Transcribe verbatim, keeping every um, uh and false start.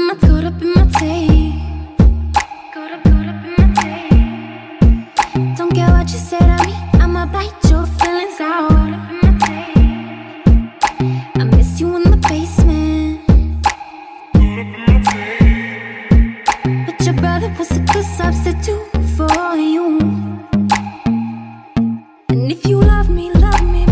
in my, caught up in my tape. Caught up, caught up in my tape. Don't care what you say to me, I'ma bite your feelings out. Caught up in my tape. I miss you in the basement. Caught up in my tape. But your brother was a good substitute for you. And if you love me, love me